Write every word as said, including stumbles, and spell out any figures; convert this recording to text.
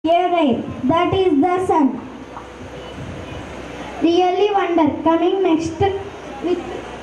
A ray, that is the sun. Really wonder. Coming next with